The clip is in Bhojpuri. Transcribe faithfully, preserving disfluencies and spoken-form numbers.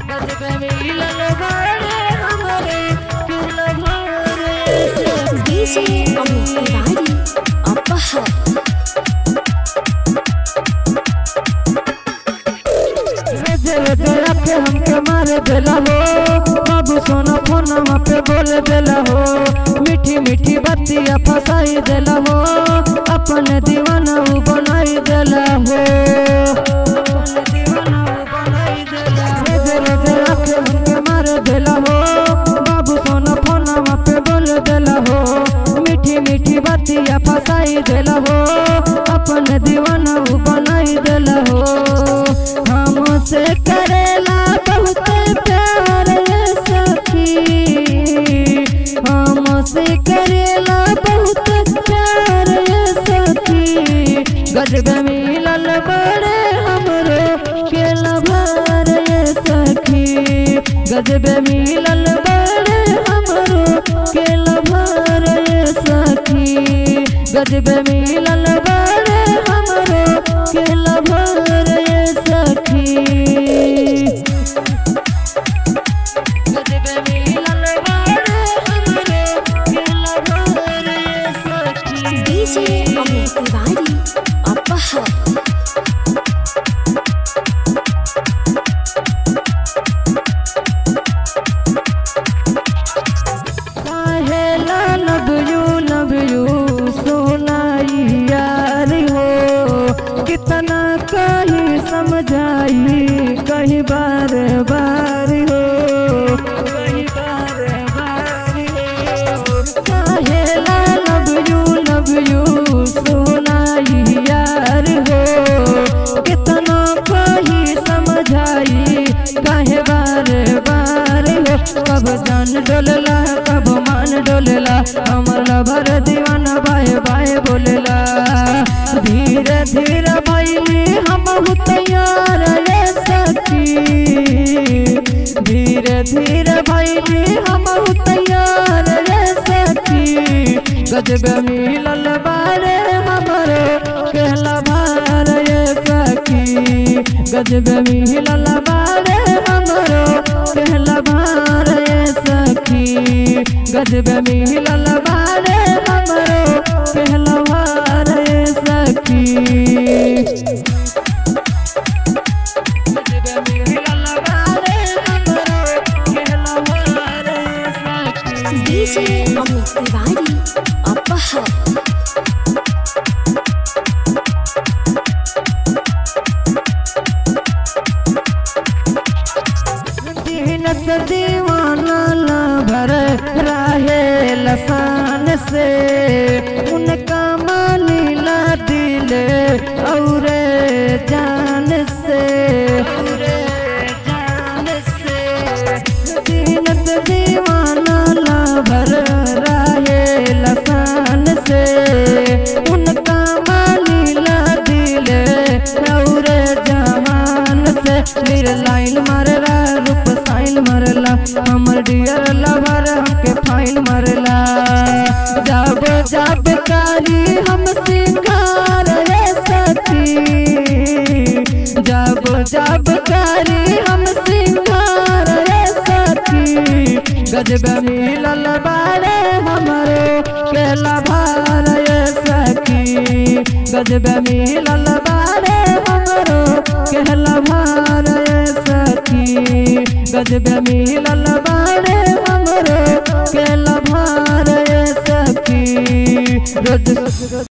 गजबे मिलल बाड़े हमरे केला भारे डीजे अमित तिवारी अपहर के हमके मारे देला हो बाबू सोना फोनमा पे बोले देला हो मीठी मीठी बत्तियां फसाई देला हो अपने दीवाना उ बनाई देला हो अपने दीवाना उ बनाई देला हो के हमके मारे देला हो बाबू सोना फोनमा पे बोले देला हो मीठी मीठी बत्तियां फसाई देला हो अपने दीवाना उ बनाई देला हो हमसे करेला बहुत प्यार सखी हमसे करेला बहुत प्यार सखी गजबे मिलल बड़े हमरे केला भारे सखी गजबे मिलल बड़े हमरो केला भारे सखी गजबे मिलल बड़े हमरो केला भारे सखी गजबे मिलल बड़े हमरे केला भारे सखी डीजे अमित तिवारी अपहर काहेला लव यू लव यू सोनाई यार हो कितना कहीं समझाई कहीं बार बार हो कहीं बार बार हो काहेला लव यू लव यू सोनाई यार हो कितना कहीं समझाई कहीं बार बार हो कब जान डोलला कब मान डोलला हमर लभर दीवाना बाय बाय बोलेला धीरे धीरे भइली हम तैयार रे सखी धीरे धीरे भइली हम तैयार रे सखी गजबे मिलल बारे हमरे केला भारे सखी गजबे मिलल बारे हमरो केला भारे सखी गजबे मिलल बारे हमरो केला भारे सखी गजबे मिलल बारे हमरो केला भारे सखी डीजे अमित तिवारी अपहर दीवाना भर रहे लसान से उनका मानीला दिल और जान से जान से दीनत दीवाना भर रहे लसान से उनका मानीला दिल और जान से मेरे लाइन मारला रूप साइन मरला हमर डियर लवर हमके फाइन मरला जब जब कारी हम सिंगार रे सखी जब जब कारी हम सिंगार रे सखी गजबे मिलल बारे हमरे केला भारे सखी गजबे मिलल बारे हमरो केला भारे सखी गजबे मिलल बारे हमरो केला भारे सखी रोज